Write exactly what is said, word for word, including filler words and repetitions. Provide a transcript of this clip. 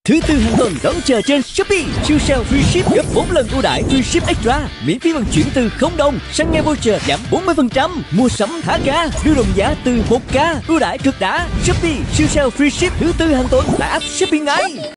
Thứ tư hàng tuần đón chờ trên Shopee, siêu sale free ship gấp bốn lần ưu đãi free ship extra, miễn phí vận chuyển từ không đồng, săn nghe voucher giảm bốn mươi phần trăm, mua sắm thả ga, đưa đồng giá từ một k, ưu đãi cực đã. Shopee siêu sale free ship thứ tư hàng tuần tại app Shopee ngay.